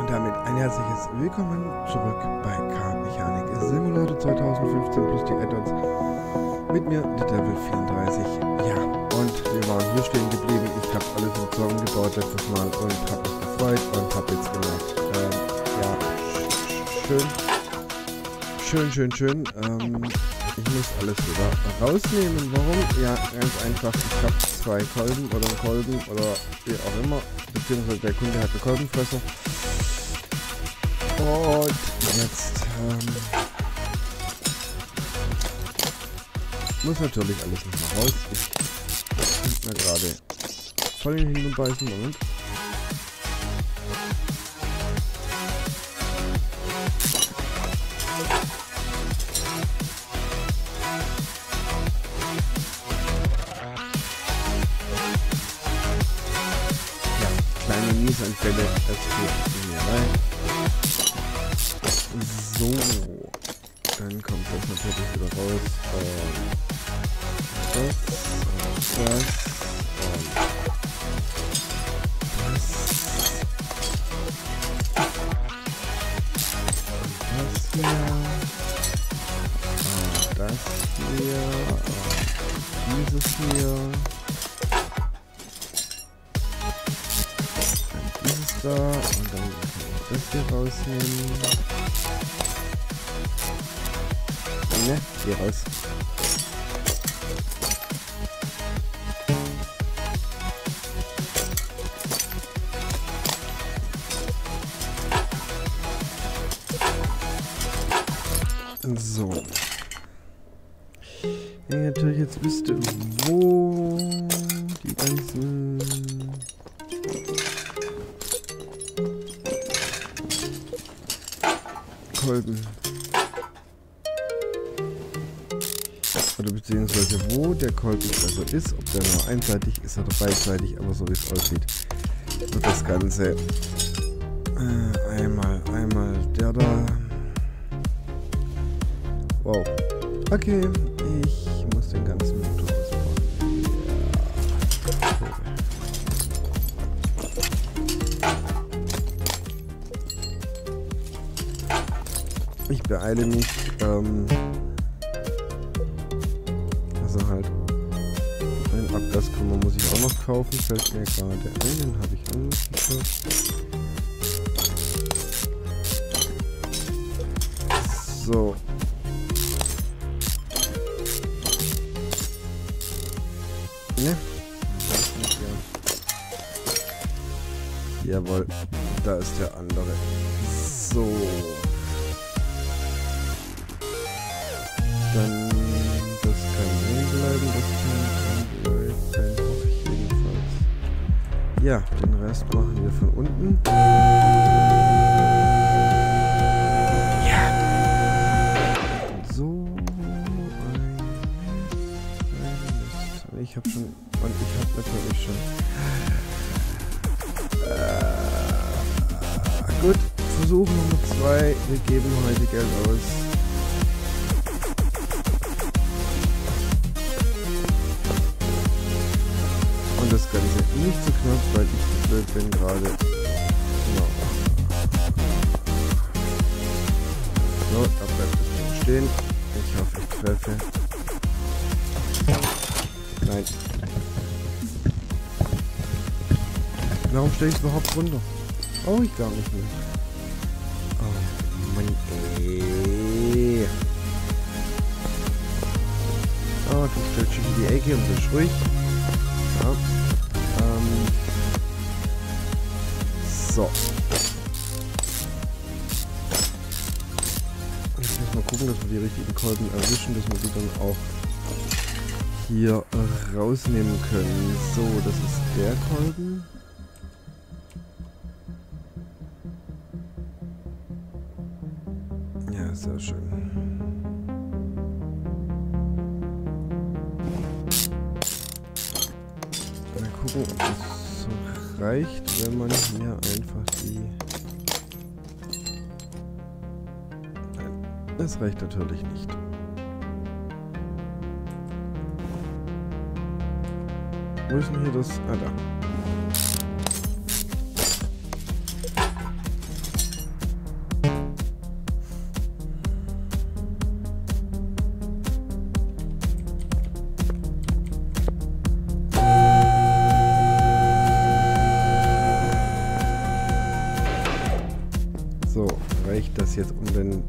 Und damit ein herzliches Willkommen zurück bei Car Mechanik Simulator 2015 plus die Add-ons. Mit mir, The Devil 34. Ja, und wir waren hier stehen geblieben. Ich habe alles im Zaun gebaut letztes Mal und habe mich gefreut und habe jetzt gemerkt, schön. Ich muss alles wieder rausnehmen. Warum? Ja, ganz einfach. Ich habe 2 Kolben oder einen Kolben oder wie auch immer. Beziehungsweise der Kunde hat einen Kolbenfresser. Und jetzt muss natürlich alles nochmal raus. Ich bin mir gerade voll in den Hintern beißen. Moment. Kleine Niesanfälle, das geht in mir rein. So, dann kommt das natürlich wieder raus. Das und das und das hier und dieses hier. Da, und dann kann ich das hier rausnehmen. Ne, hier raus. So. Wenn ich natürlich jetzt wüsste, wo die ganzen Kolben oder beziehungsweise wo der Kolbenfresser ist, ob der nur einseitig ist oder beidseitig, aber so wie es aussieht, wird das Ganze einmal der da. Wow. Okay, ich muss den ganzen Motor ausbauen. Ich beeile mich, also halt, ein Abgaskammer muss ich auch noch kaufen, fällt mir gerade ein, den habe ich angekauft. So. Ne? Jawohl, da ist der andere. So. Dann, das kann drin bleiben, das kann bleiben, hoffe ich jedenfalls. Ja, den Rest machen wir von unten. Ja. So ein Mist. Ich habe schon, und ich habe natürlich schon. Gut, Versuch Nummer 2. Wir geben heute Geld aus. Das Ganze nicht so knapp, weil ich blöd bin gerade. Genau. So, da bleibt das Ding stehen. Ich hoffe, ich treffe. Nein. Warum stelle ich es überhaupt runter? Brauche ich gar nicht mehr. Oh Mann, ey. Oh, du stellst dich in die Ecke und bist ruhig. Ja. So. Jetzt müssen wir gucken, dass wir die richtigen Kolben erwischen, dass wir die dann auch hier rausnehmen können. So, das ist der Kolben. Ja, sehr schön. Mal gucken, ob das so reicht, wenn man hier einfach die... Nein, das reicht natürlich nicht. Wo ist denn hier das... Ah, da. So, reicht das jetzt um den,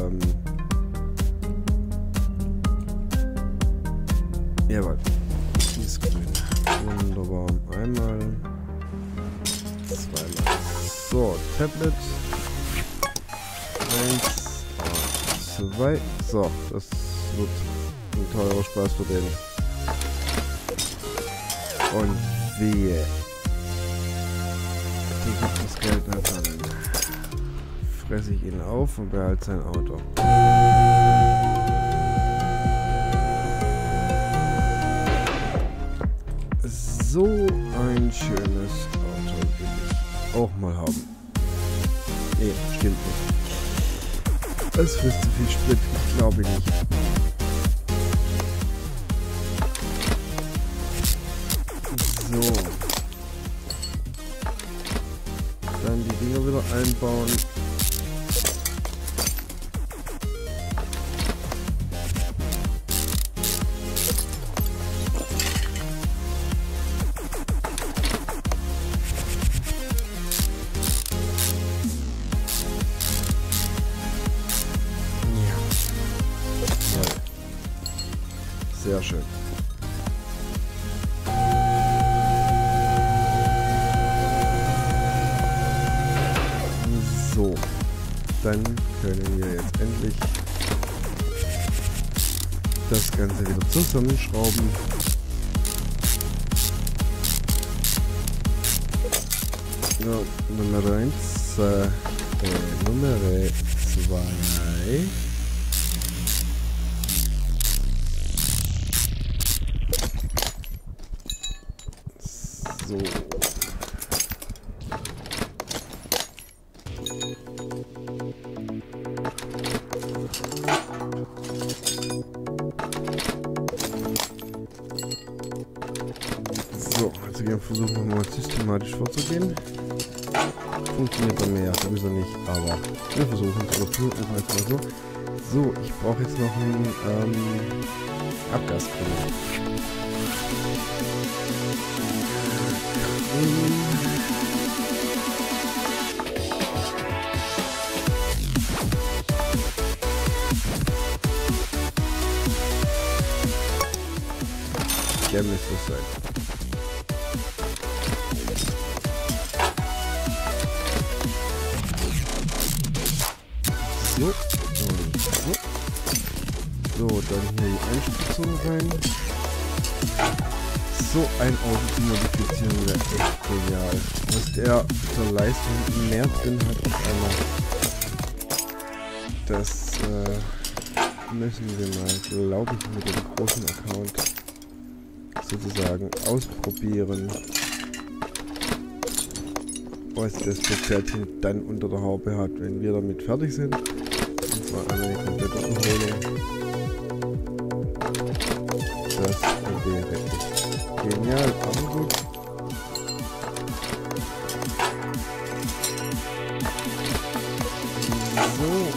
jawohl. Die ist grün. Wunderbar. Einmal. Zweimal. So, Tablet. 1, 2. So, das wird ein teurer Spaß für den. Und wehe. Die gibt das Geld nicht an. Fresse ich ihn auf und behalte sein Auto. So ein schönes Auto will ich auch mal haben. Nee, stimmt nicht. Es frisst zu viel Sprit, glaube ich nicht. So. Dann die Dinger wieder einbauen. Sehr schön. So, dann können wir jetzt endlich das Ganze wieder zusammenschrauben. Ja, Nummer 1, Nummer 2. So. So, also versuchen wir mal systematisch vorzugehen. Funktioniert bei mir ja sowieso nicht, aber wir versuchen es oder tun einfach mal so. So, ich brauche jetzt noch einen Abgaskühler. Der müsste es sein. So, und so. So, dann hier die Einspritzung rein. So ein Auto zu modifizieren wäre echt genial. Was der zur Leistung mehr drin hat als einmal. Das müssen wir mal, glaube ich, mit dem großen Account sozusagen ausprobieren, was das Pferdchen dann unter der Haube hat, wenn wir damit fertig sind. Und zwar eine komplette Umholung. Das wäre echt genial, aber gut. So.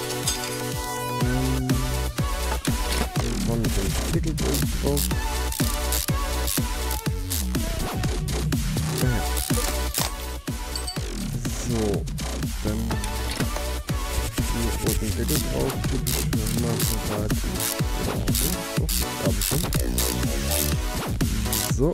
Dann mit dem Pickelbild drauf. So, dann hier roten Deckel drauf, typisch Maserati. So, glaube ich schon. So.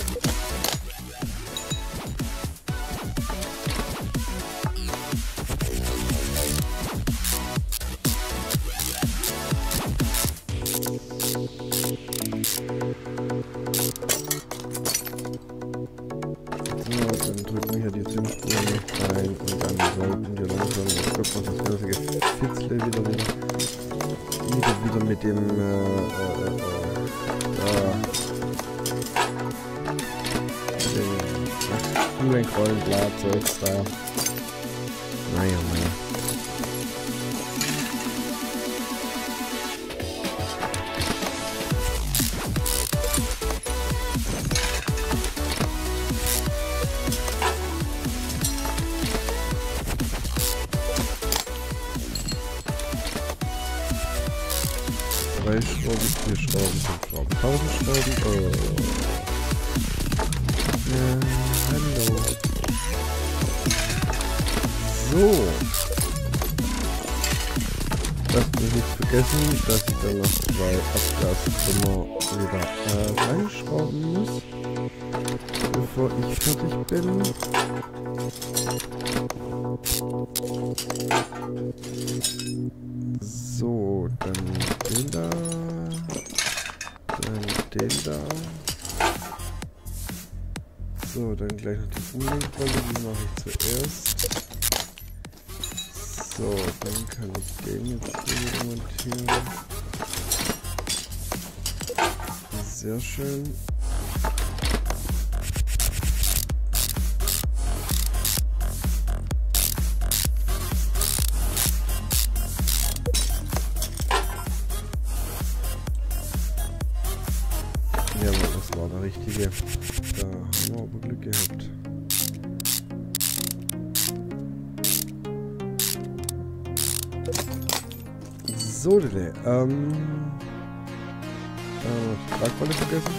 Dann drücken wir hier die Zündspur noch rein und dann sollten wir langsam das ganze Gefitzle wieder mit dem Kuhlenkrollen, bla, Zeugs da. Naja. Schrauben, 4 Schrauben, 5 Schrauben, 1000 Schrauben. Ja, hallo. So. vergessen, dass ich dann noch 2 Abgaskrümmer wieder reinschrauben muss, bevor ich fertig bin. So, dann den da, dann den da. So, dann gleich noch die Umlenkrolle, die mache ich zuerst. So, dann kann ich den jetzt hier montieren. Sehr schön. Jawohl, das war der richtige. Da haben wir aber Glück gehabt. So, die Tragrolle vergessen.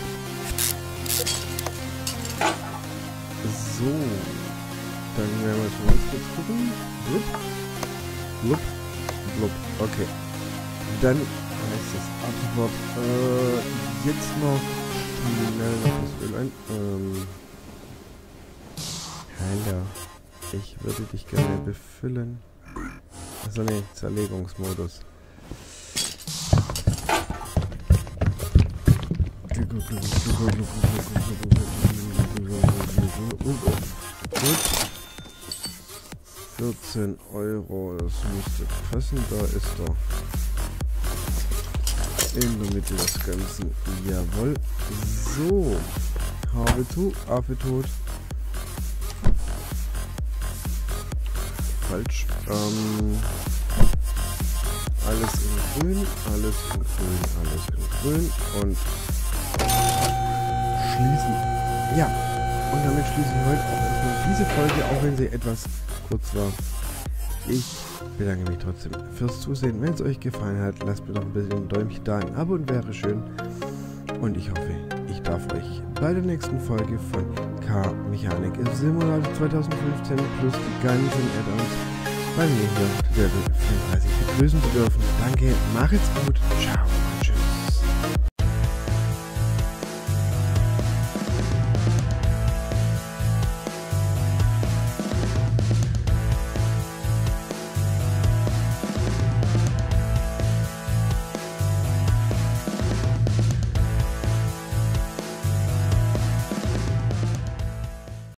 So, dann werden wir jetzt mal kurz gucken. Blub, blub, blub. Okay. Dann heißt das ab sofort jetzt noch schnell noch das Öl ein. Heiler, ich würde dich gerne befüllen. Achso, ne, Zerlegungsmodus. Gut. 14 €, das müsste passen, da ist er. In der Mitte des Ganzen. Jawohl. So. Habe zu, Affe tot. Falsch. Alles in grün, alles in grün, alles in grün und schließen. Ja, und damit schließe ich heute auch erstmal diese Folge, auch wenn sie etwas kurz war. Ich bedanke mich trotzdem fürs Zusehen. Wenn es euch gefallen hat, lasst mir doch ein bisschen ein Däumchen da, ein Abo wäre schön. Und ich hoffe, ich darf euch bei der nächsten Folge von Car-Mechanik Simulator 2015 plus die ganzen Add-ons bei mir hier, Level 34, begrüßen zu dürfen. Danke, macht's gut, ciao.